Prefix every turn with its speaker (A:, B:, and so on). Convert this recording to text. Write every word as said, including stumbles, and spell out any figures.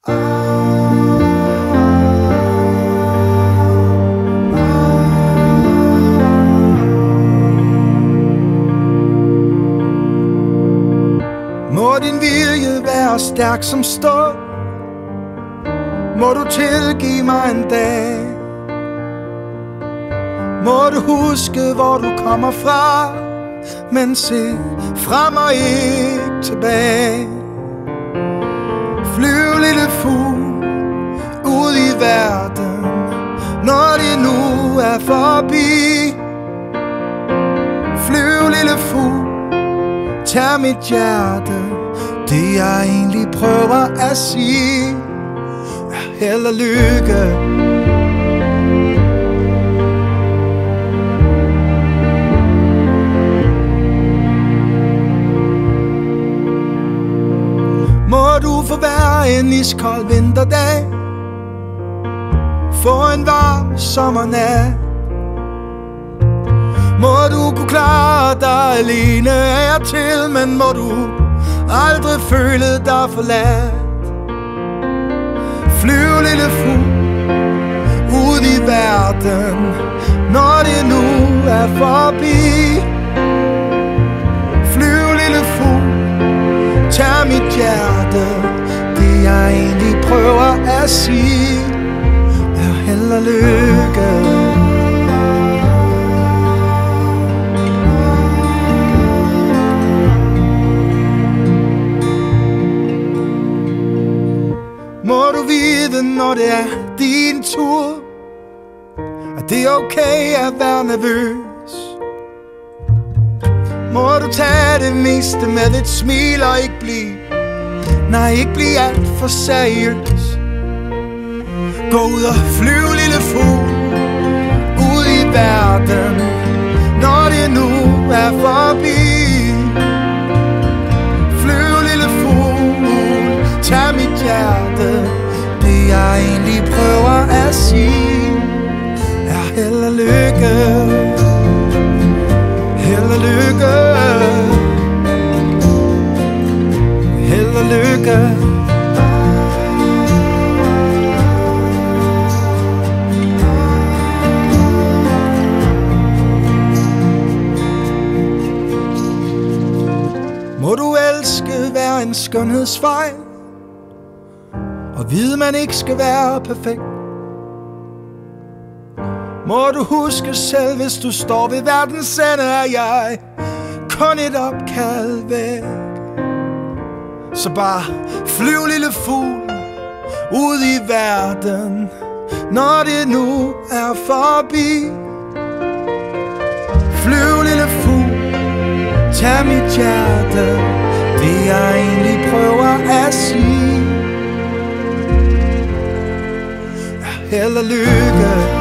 A: Må din vilje være stærk som stål. Må du tilgive mig en dag. Må du huske hvor du kommer fra, men se frem og ikke tilbage. Flyv lille fugl ud i verden, når det nu er forbi. Flyv lille fugl, tag mit hjerte. Det jeg egentlig prøver at sige er held og lykke. Må du få være en iskold vinterdag, få en varm sommernat. Må du kunne klare dig alene af til, men må du aldrig føle dig forladt. Flyv lille fugl ud i verden, når det nu er forbi. Flyv lille fugl, tag mit hjerte. Det jeg egentlig prøver at sige er held og lykke. Må du vide, når det er din tur, at det er okay at være nervøs. Må du tage det meste med et smil og ikke blive, nej, ikke blive alt for seriøs. Gå ud og flyv lille fugl ud i verden, når det nu er forbi. Flyv lille fugl, tag mit hjerte. Det jeg egentlig prøver at sige er held og lykke. Held og lykke. Held og lykke. Må du elske være en skønhedsfejl, og vide man ikke skal være perfekt. Må du huske selv, hvis du står ved verdens ende, er jeg kun et opkald væk. Så bare flyv lille fugl ud i verden, når det nu er forbi. Flyv lille fugl, tag mit hjerte. Det jeg egentlig prøver at sige er held og lykke.